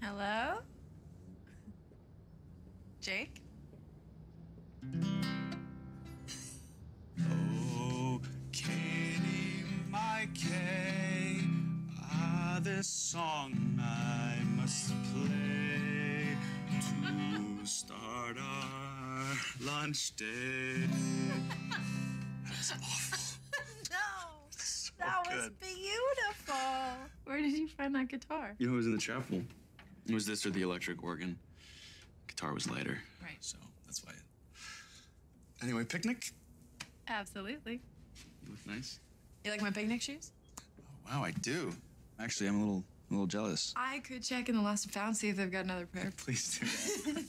Hello? Jake? Oh, Katie, my Kay, this song I must play to start our lunch date. That's awful. No, So that was good. beautiful. Where did you find that guitar? You know, it was in the chapel. It was this or the electric organ. Guitar was lighter. Right. So that's why. Anyway, picnic? Absolutely. You look nice. You like my picnic shoes? Oh, wow, I do. Actually, I'm a little jealous. I could check in the lost and found, see if they've got another pair. Please do that.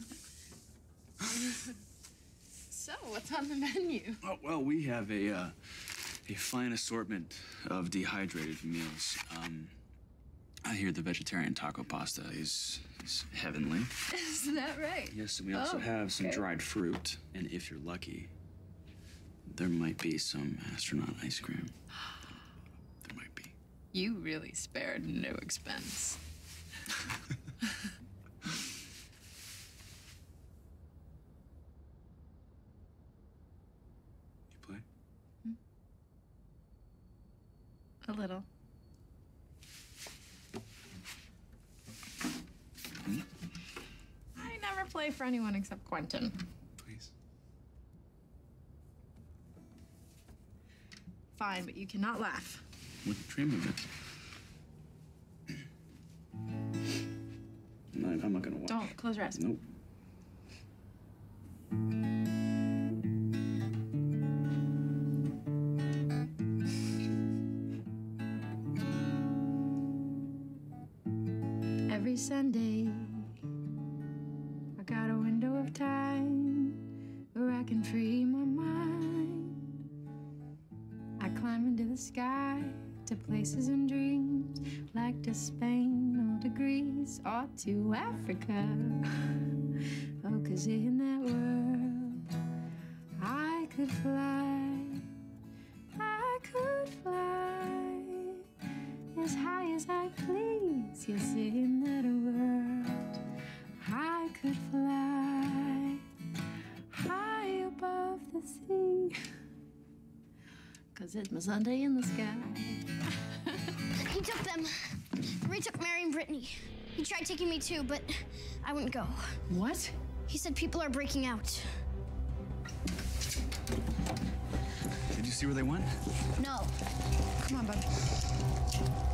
So, what's on the menu? Oh, well, we have a fine assortment of dehydrated meals. I hear the vegetarian taco pasta is heavenly. Is that right? Yes, and we also have some dried fruit. And if you're lucky, there might be some astronaut ice cream. There might be. You really spared no expense. You play? A little. I never play for anyone except Quentin. Please. Fine, but you cannot laugh. Wouldn't dream of it. I'm not gonna watch. Don't. Close your eyes. Nope. Every Sunday, I got a window of time where I can free my mind. I climb into the sky to places and dreams, like to Spain or to Greece or to Africa. Oh, 'cause in that world, I could fly, I could fly as high as I please. Yes, in that world, I could fly high above the sea. 'Cause it's my Sunday in the sky. He took them. Ray took Mary and Brittany. He tried taking me too, but I wouldn't go. What? He said people are breaking out. Did you see where they went? No. Come on, bud.